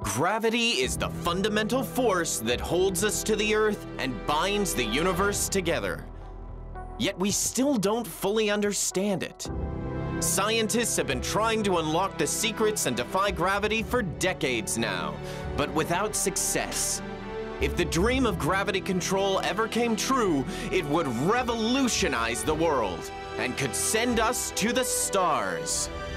Gravity is the fundamental force that holds us to the Earth and binds the universe together. Yet we still don't fully understand it. Scientists have been trying to unlock the secrets and defy gravity for decades now, but without success. If the dream of gravity control ever came true, it would revolutionize the world and could send us to the stars.